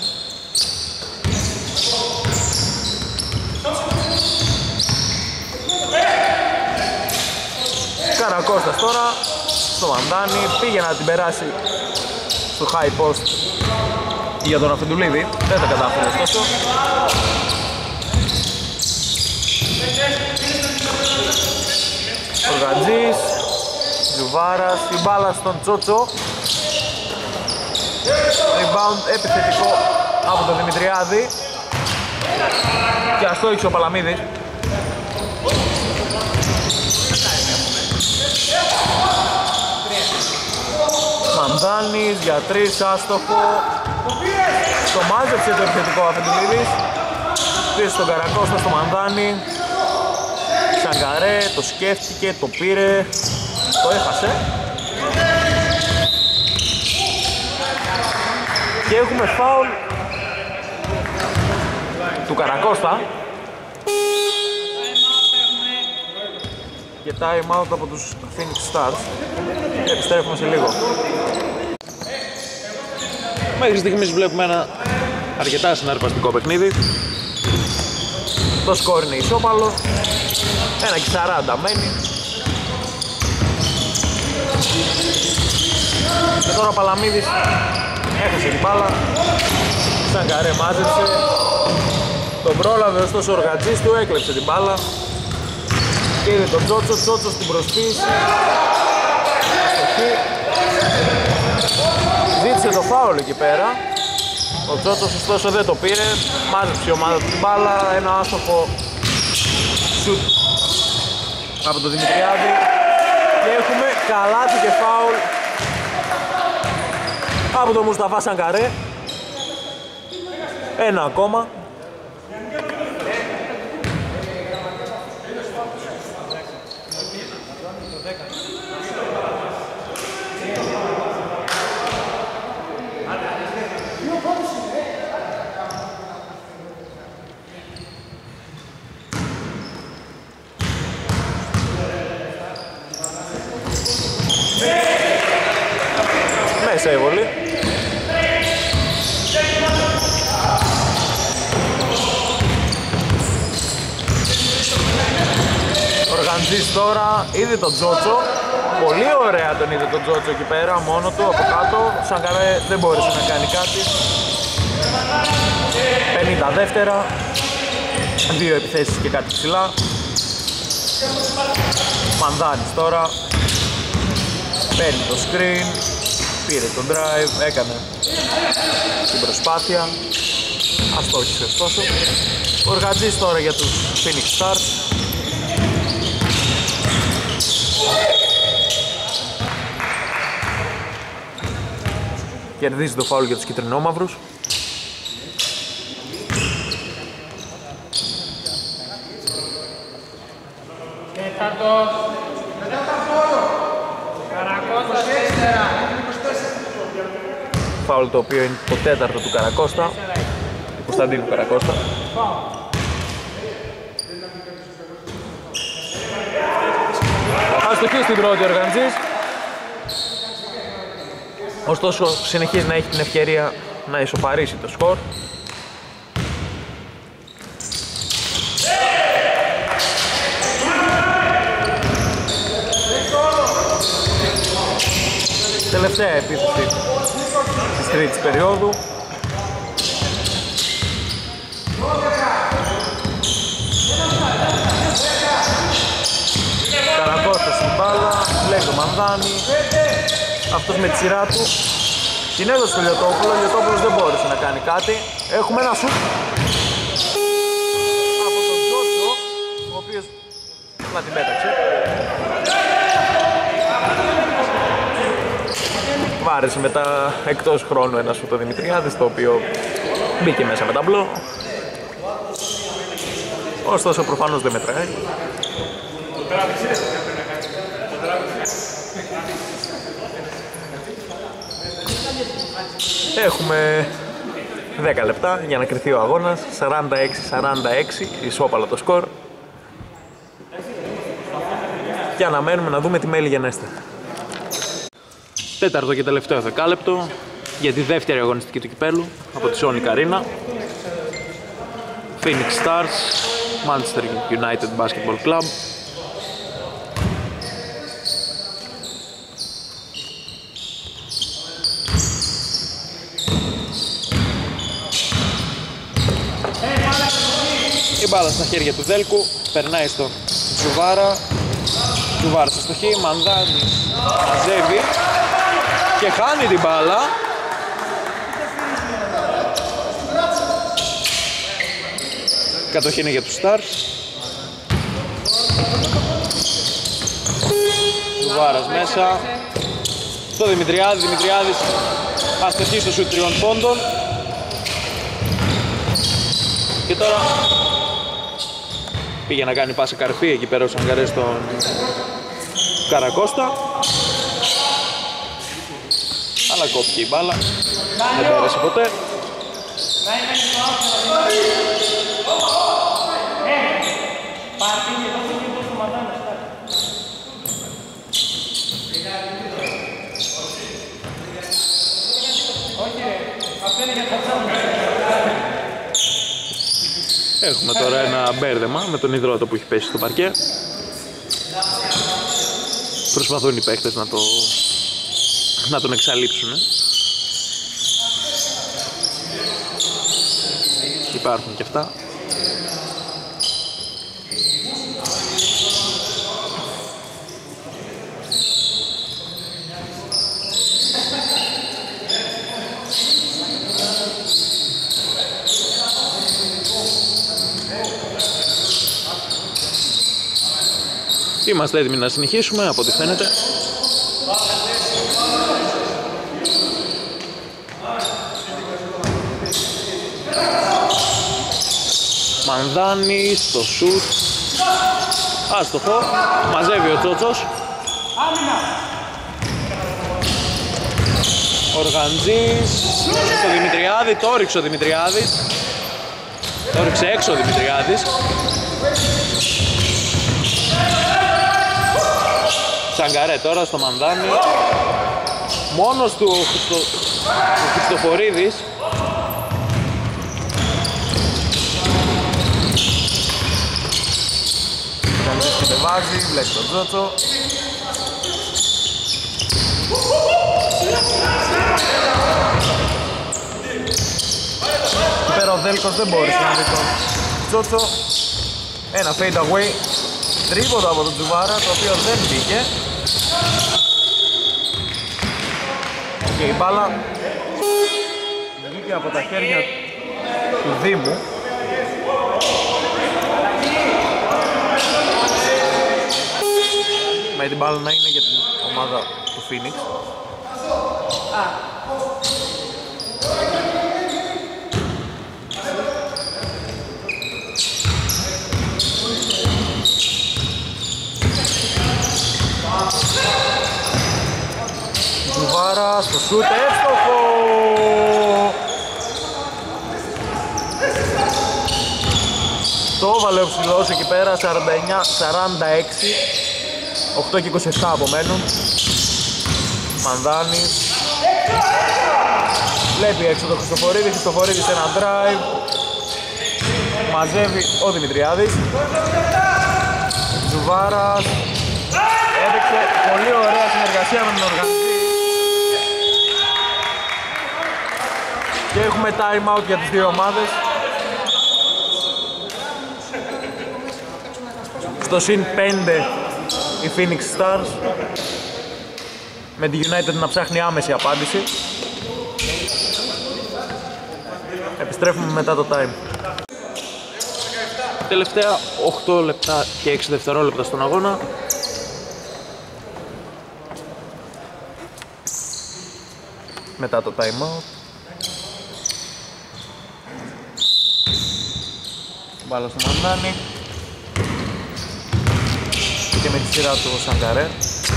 Καρακώστας τώρα στο Μανδάνη, πήγε να την περάσει στο high post για τον Αφεντουλίδη, δεν το κατάφερε ωστόσο. Οργαντζής, Τζουβάρας, η μπάλα στον Τσότσο. Rebound επιθετικό από τον Δημητριάδη και αστόχησε ο Παλαμίδης. Μανδάνης για 3, άστοχο. Το μάζεψε το επιθετικό Αφεντουλίδης. Πήρε στον Καρακώστα, στο Μανδάνη. Σαγκαρέ, το σκέφτηκε, το πήρε, το έχασε. Και έχουμε φάουλ του Καρακώστα και time out από τους Phoenix Stars. Επιστρέφουμε σε λίγο. Μέχρι στιγμής βλέπουμε ένα αρκετά συναρπαστικό παιχνίδι. Το σκορ είναι ισόπαλο, 1.40 μένει. Και τώρα ο Παλαμίδης έχασε την μπάλα. Σαγκαρέ μάζεψε, τον πρόλαβε, ωστόσο ο Οργατζής του έκλεψε την μπάλα. Και είδε τον Τσότσο, Τσότσο στην προσποίηση. Ζήτησε το φάουλ εκεί πέρα. Ο Τσότσος ωστόσο δεν το πήρε. Μάζεψε η ομάδα του την μπάλα. Ένα άστοχο σουτ από τον Δημητριάδη. Και έχουμε καλάθι και φάουλ από τον Μουσταφά Σαγκαρέ. Ένα ακόμα. Μέσα η βολή. Οργαντζής τώρα, είδε τον Τζότσο. Πολύ ωραία τον είδε τον Τζότσο εκεί πέρα, μόνο του, από κάτω. Σαγκαρέ δεν μπόρεσε να κάνει κάτι. 50 δεύτερα. 2 επιθέσεις και κάτι ψηλά. Μανδάνης τώρα. Παίρνει το screen. Πήρε τον drive, έκανε την προσπάθεια. Αστόχησε ωστόσο. Ο Οργαντζής τώρα για τους Phoenix Stars. Κερδίζει το φάουλ για τους κυτρινόμαυρους. Φάουλ το οποίο είναι το τέταρτο του Καρακώστα, του Κωνσταντίνου Καρακώστα. Αστοχή στην πρώτη ο Οργαντζής. Ωστόσο συνεχίζει να έχει την ευκαιρία να ισοφαρίσει το σκορ. Τελευταία επίθεση της τρίτης περίοδου. μπάλα, λέει το Μανδάνη. Αυτός με τη σειρά του την έδωσε στο Λιωτόπουλο, ο Λιωτόπουλος δεν μπόρεσε να κάνει κάτι. Έχουμε ένα σουτ από τον Τζότσο, ο οποίος να την πέταξε. Βάρεσε μετά εκτός χρόνου ένα σουτ ο Δημητριάδης, το οποίο μπήκε μέσα με ταμπλό. Ωστόσο προφανώς δεν μετράει. Έχουμε 10 λεπτά για να κρυθεί ο αγώνας. 46-46, ισόπαλο το σκορ. Και αναμένουμε να δούμε τι μέλη γενέστε. Τέταρτο και τελευταίο δεκάλεπτο για τη δεύτερη αγωνιστική του κυπέλου από τη Sonic Arena. Phoenix Stars, Manchester United Basketball Club. Η μπάλα στα χέρια του Δέλκου, περνάει στον Τζουβάρα. Τζουβάρα στο στοχή, Μανδάνης μαζεύει και χάνει την μπάλα. Κατοχή είναι για τους Stars. Τζουβάρας μέσα στο Δημητριάδη, Δημητριάδης αστοχή στο σουτ 3 πόντων. Και τώρα πήγε να κάνει πάσα καρφί εκεί πέρα ο Σαγκαρές στον Καρακώστα, αλλά κόπηκε η μπάλα, δεν πέρασε ποτέ. Έχουμε τώρα ένα μπέρδεμα με τον υδρότο που έχει πέσει στο παρκέ. Προσπαθούν οι παίκτες να τον εξαλείψουν. Υπάρχουν και αυτά. Είμαστε έτοιμοι να συνεχίσουμε από ό,τι φαίνεται. Μανδάνη στο σουτ. Άστοχο. Μαζεύει ο Τσότσος. Οργαντζής στο Δημητριάδη. Το όριξε ο Δημητριάδης. Το όριξε έξω ο Δημητριάδης. Σαγκαρέ τώρα στο Μανδάνη. Μόνος του ο Χριστοφορίδης. Καλής κατεβάζει, βλέπει τον Τζότσο. Πέρα ο Δέλκος δεν μπόρεσε να δει τον Τζότσο. Ένα fade away. Τρίποντο από τον Τζουβάρα, το οποίο δεν μπήκε. Και η μπάλα βγήκε από τα χέρια του Δήμου. Με την μπάλα να είναι για την ομάδα του Phoenix. Τζουβάρα στο σούτ, εύστοχο! Το έβαλε ο ψηλός εκεί πέρα, 49-46, 8 και 27 απομένουν. Μανδάνης βλέπει έξω το Χριστοφορίδη, Χριστοφορίδης ένα drive. Μαζεύει ο Δημητριάδης. Τζουβάρας έδειξε πολύ ωραία συνεργασία με την οργανική. Και έχουμε time out για τις δύο ομάδες. Στο συν 5 η Phoenix Stars, με τη United να ψάχνει άμεση απάντηση. Επιστρέφουμε μετά το time. Τελευταία 8 λεπτά και 6 δευτερόλεπτα στον αγώνα. Μετά το time out. Μπάλα στο Μαντάνη. Και με τη σειρά του ο Σαγκαρέ.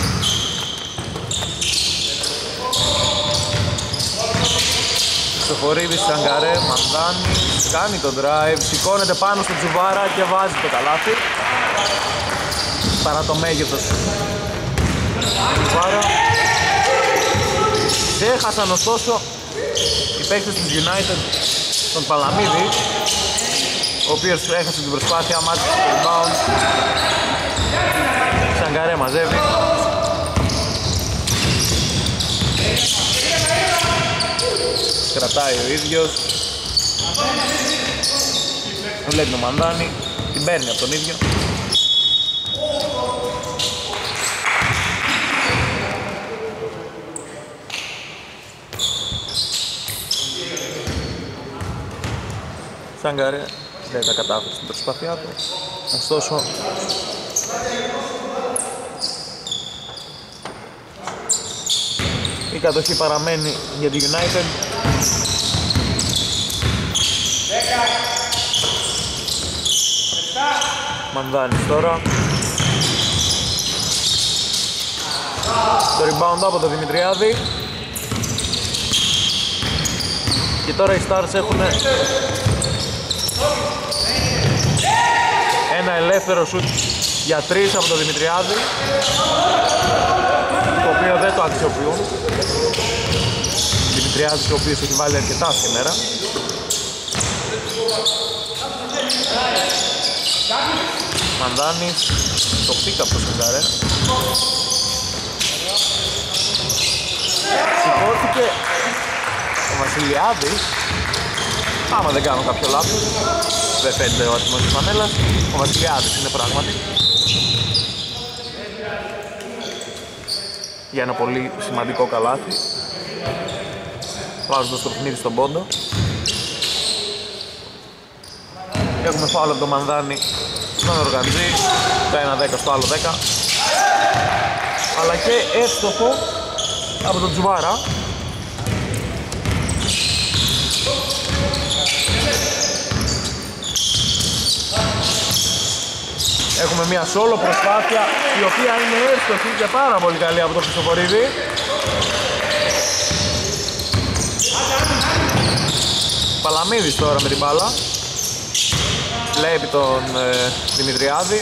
Σοφορίδης, Σαγκαρέ, Μαντάνη, κάνει το drive, σηκώνεται πάνω στο Τζουβάρα και βάζει το καλάθι. Παρά το μέγεθος του Τζουβάρα. Έχασαν ωστόσο οι παίκτες της United τον Παλαμίδη, ο οποίος έχασε την προσπάθεια, μάτισε το rebound. Σαγκαρέ μαζεύει. Κρατάει ο ίδιος. Βλέπει το Μαντάνη, την παίρνει από τον ίδιο. Σαγκαρέ δεν τα κατάφερε στην προσπάθειά του, ωστόσο η κατοχή παραμένει για τη United. Μανδάνης τώρα. Το rebound από το Δημητριάδη. Και τώρα οι Stars έχουν ένα ελεύθερο σουτ για 3 από το Δημητριάδη, το οποίο δεν το αξιοποιούν. Δημητριάδης, ο οποίος έχει βάλει αρκετά σήμερα. Μανδάνης, το πίκα από το Σαγκαρέ. Σηκώθηκε ο Βασιλιάδης, άμα δεν κάνω κάποιο λάθος, δεν φαίνεται ο αριθμός της φανέλας, ο Βασιλιάδης είναι πράγματι. Για ένα πολύ σημαντικό καλάθι, βάζοντας το παιχνίδι στον πόντο. Έχουμε φάουλ από το Μανδάνη στον Οργαντζή, το 1-10 στο άλλο 10, αλλά και εύστοχο από τον Τζουβάρα. Έχουμε μια solo προσπάθεια, η οποία είναι εύστοχη και πάρα πολύ καλή από τον Χριστοφορίδη. Παλαμίδης τώρα με την μπάλα. Βλέπει τον Δημητριάδη.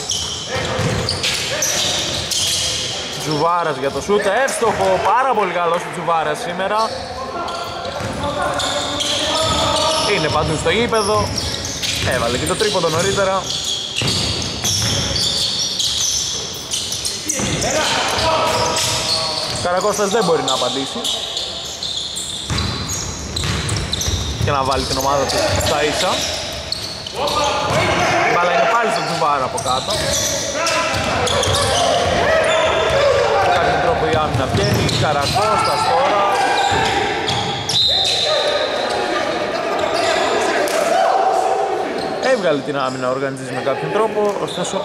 Τζουβάρας για το σούτ, εύστοχο, πάρα πολύ καλός ο Τζουβάρας σήμερα. Είναι παντού στο γήπεδο, έβαλε και το τρίποντο νωρίτερα. Καρακώστας δεν μπορεί να απαντήσει και να βάλει την ομάδα του στα ίσα. Η μπάλα είναι πάλι στον Τζουβάρα από κάτω. Με κάποιον τρόπο η άμυνα βγαίνει. Καρακώστας τώρα. Έβγαλε την άμυνα ο Οργαντζής με κάποιον τρόπο, ωστόσο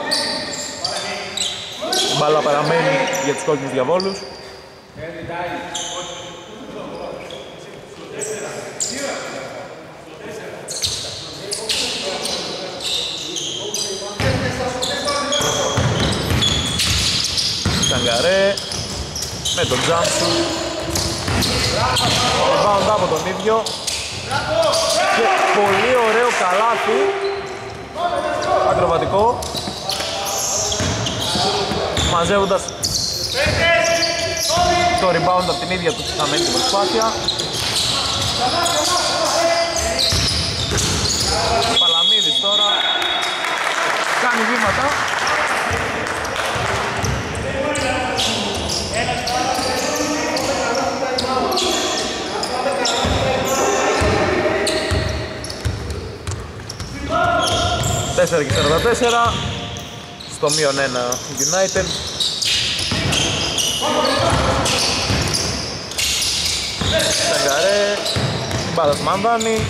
η μπάλα παραμένει για τους κόκκινους διαβόλους. Σαγκαρέ με τον jump του. Rebound από τον ίδιο. Και πολύ ωραίο καλάθι. Ακροβατικό. Μαζεύοντας το rebound από την ίδια του χαμένη την προσπάθεια. Παλαμίδης τώρα κάνει βήματα. ...4 και 44 στο -1 United. Σαγκαρέ, μπάλα του Μανδάνη.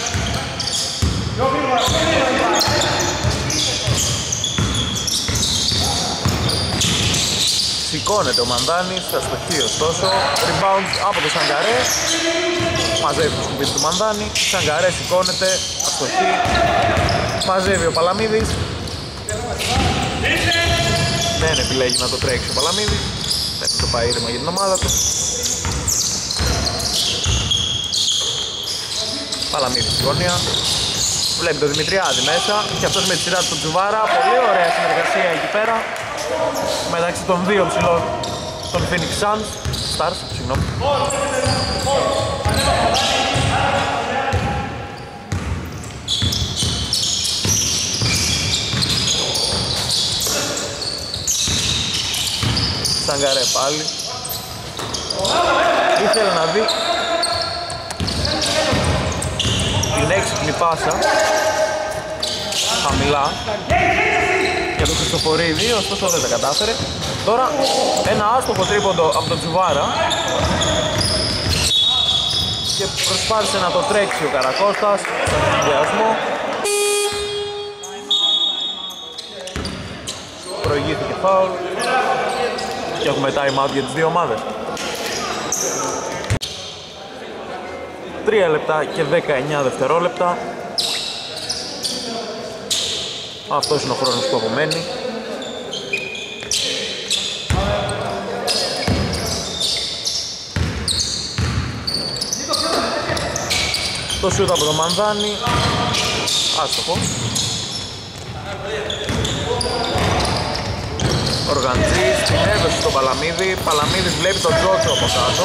Σηκώνεται ο Μανδάνης, αστοχή ωστόσο. Rebound από το Σαγκαρέ. Μαζεύει το σκουπίδι του Μανδάνη. Σαγκαρέ σηκώνεται, αστοχή. Μαζεύει ο Παλαμίδης. Δεν επιλέγει να το τρέξει ο Παλαμίδης. Δεν το πάει ήρεμα για την ομάδα του. Παλαμίδης στη γωνία. Βλέπει τον Δημητριάδη μέσα και αυτός με τη σειρά του Τζουβάρα. Πολύ ωραία συνεργασία εκεί πέρα μεταξύ των δύο ψηλών των Phoenix Suns. Stars, συγγνώμη. Σαγκαρέ πάλι. Ήθελε να δει την έξυπνη πάσα χαμηλά για τον Χριστοφορίδη, ωστόσο δεν τα κατάφερε. Τώρα ένα άστοχο τρίποντο από τον Τζουβάρα και προσπάθησε να το τρέξει ο Καρακώστας στον συνδυασμό. Προηγήθηκε φάουλ και έχουμε time out για τις δύο ομάδες. 3 λεπτά και 19 δευτερόλεπτα. Αυτός είναι ο χρόνος που απομένει. Το σιούτ από το Μανδάνη. Άστοχο. Οργαντζής την έδωσε στον Παλαμίδη. Παλαμίδης βλέπει τον Τζότσο από κάτω.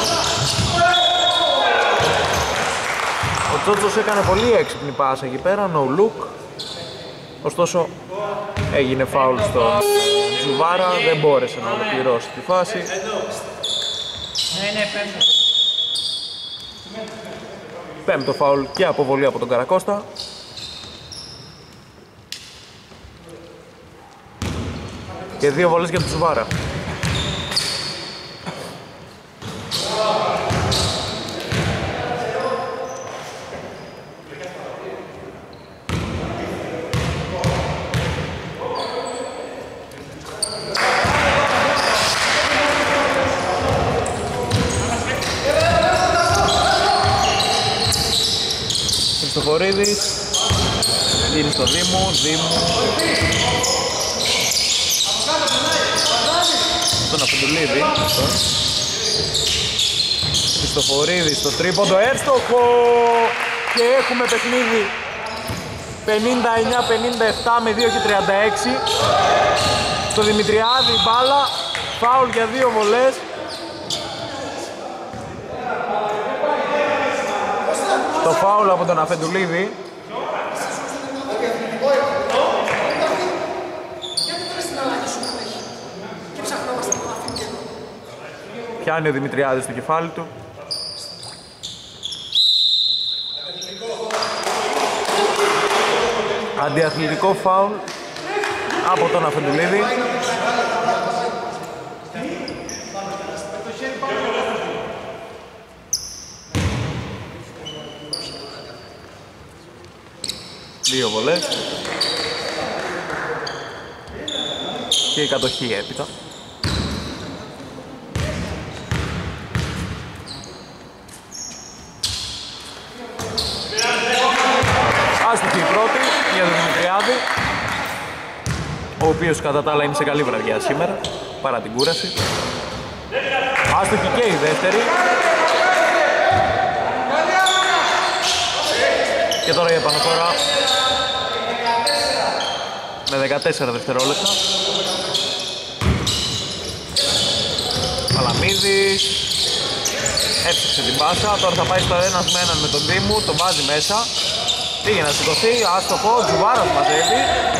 Ο Τζότσος έκανε πολύ έξυπνη πάσα εκεί πέρα, no look. Ωστόσο έγινε φάουλ στο Τζουβάρα, δεν μπόρεσε να ολοκληρώσει τη φάση. Πέμπτο φάουλ και αποβολή από τον Καρακώστα. Και 2 βολές για τον Τζουβάρα. Χριστοφορίδης δίνει στο Δήμου, στον Αφεντουλίδη. Χριστοφορίδης στο τρίποντο, εύστοχο και έχουμε παιχνίδι 59-57 με 2 και 36. Στο Δημητριάδη μπάλα, φάουλ για 2 βολές. Το φάουλ από τον Αφεντουλίδη. Πιάνει ο Δημητριάδης στο κεφάλι του. Αντιαθλητικό φάουλ από τον Αφεντουλίδη. Δύο βολές και η κατοχή έπειτα. Άστοχη η πρώτη για τον Δημητριάδη, ο οποίος κατά τα άλλα είναι σε καλή βραδιά σήμερα παρά την κούραση. Άστοχη και η δεύτερη. Και τώρα η επαναφορά με 14 δευτερόλεπτα. Παλαμίδης έψηξε την πάσα, τώρα θα πάει στο ένας με έναν με τον Δήμου, τον βάζει μέσα. Πήγε να σηκωθεί, άστοχο, ο Τζουβάρας μαζεύει.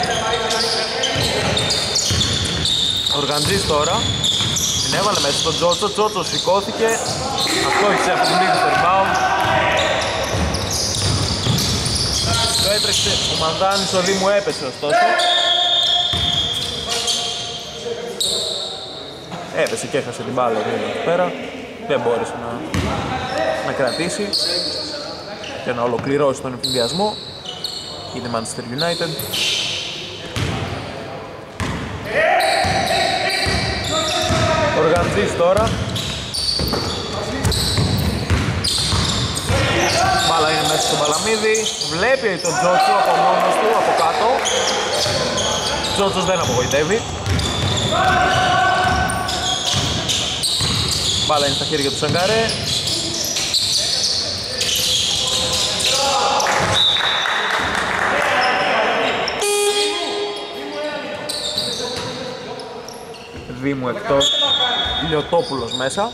Οργαντζής τώρα, την έβαλε μέσα στον Τζότσο, Τζότσο σηκώθηκε. Αυτό είχε από την λίγη στο rebound. Το έτρεξε ο Μανδάνης, ο Δήμου έπεσε ωστόσο. Έπεσε και έχασε την μπάλα εδώ πέρα. Δεν μπόρεσε να να κρατήσει και να ολοκληρώσει τον εμφυνδιασμό. Είναι Manchester United. Οργανζής τώρα. Μπάλα είναι μέσα στο Παλαμίδη. Βλέπει τον Τζότσο από μόνος του, από κάτω. Τζότσος δεν απογοητεύει. Μπάλα είναι στα χέρια του Σαγκαρέ. Δήμου εκτός, Λιωτόπουλος μέσα.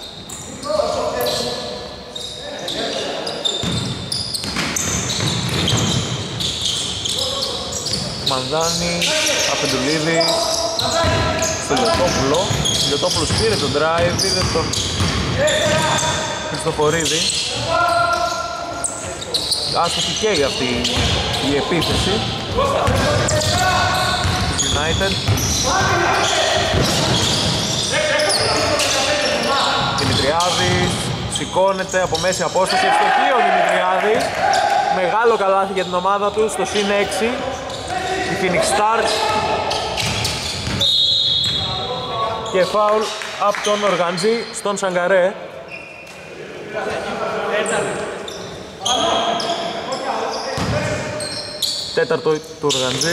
Μανδάνη, Απεντουλίδη, στο Λιωτόπουλο. Λιωτόπουλος πήρε τον drive, είδε τον Χριστοφορίδη. Άστοχη και για αυτή η επίθεση του United. Δημητριάδης σηκώνεται από μέση απόσταση, ευστοχή ο Δημητριάδης. Μεγάλο καλάθι για την ομάδα του στο συν 6. Η Phoenix Stars. Και φάουλ από τον Οργαντζή στον Σαγκαρέ. Τέταρτο του Οργαντζή.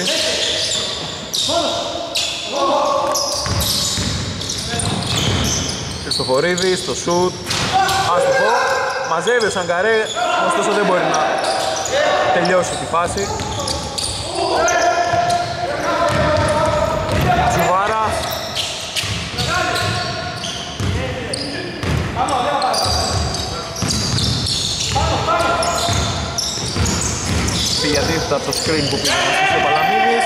Χριστοφορίδης, το σουτ, άστοχο. Μαζεύει ο Σαγκαρέ, ωστόσο δεν μπορεί να τελειώσει τη φάση. Τσουβάρας. Πήγε αντίθετα από το screen που πήγε να στήσει ο Παλαμίδης.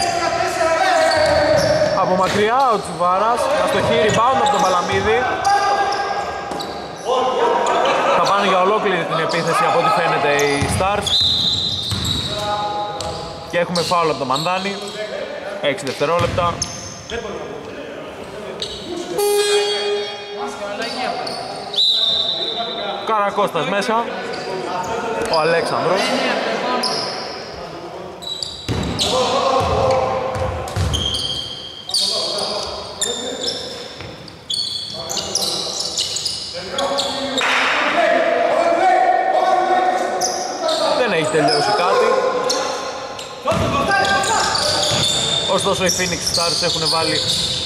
Από μακριά ο Τσουβάρας, αστοχή rebound από τον Παλαμίδη. Θα πάνε για ολόκληρη την επίθεση από ό,τι φαίνεται οι Stars. Και έχουμε φάουλ από τον Μανδάνη. 6 δευτερόλεπτα. Καρακώστας μέσα. Ο Αλέξανδρος. Δεν έχει τελειώσει κάτι. Ωστόσο οι Phoenix Stars έχουν βάλει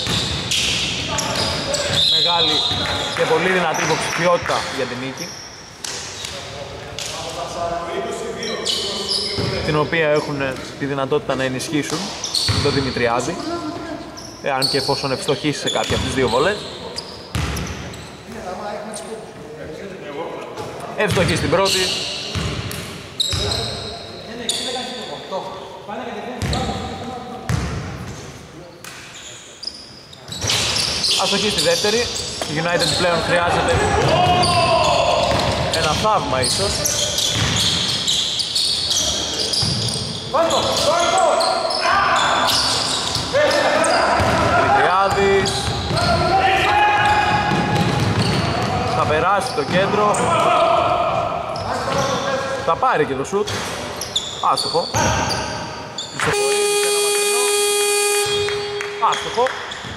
μεγάλη και πολύ δυνατή υποψηφιότητα για την νίκη, την οποία έχουν τη δυνατότητα να ενισχύσουν τον Δημητριάδη, εάν και εφόσον ευστοχίσει σε κάποια από τις δύο βολές. Ευστοχή στην πρώτη. Αστοχή στη δεύτερη. Η United πλέον χρειάζεται ένα θαύμα ίσως. Δημητριάδης. Θα περάσει το κέντρο. Θα πάρει και το σουτ. Άστοχο. Άστοχο.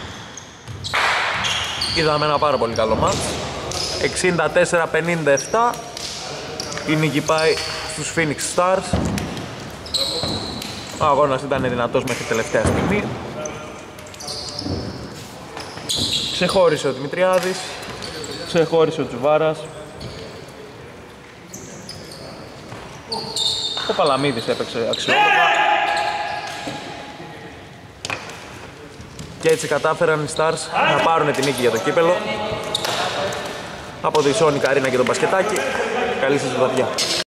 Είδαμε ένα πάρα πολύ καλό μάτς. 64-57. Η νίκη πάει στους Phoenix Stars. Ο αγώνας ήταν δυνατός μέχρι τελευταία στιγμή. Ξεχώρισε ο Δημητριάδης. Ξεχώρισε ο Τσουβάρας. Ο Παλαμίδης έπαιξε αξιόλογα. Και έτσι κατάφεραν οι Stars να πάρουν την νίκη για το κύπελο. Από τη Σόνη Καρίνα και τον Μπασκετάκη. Καλή σας βραδιά.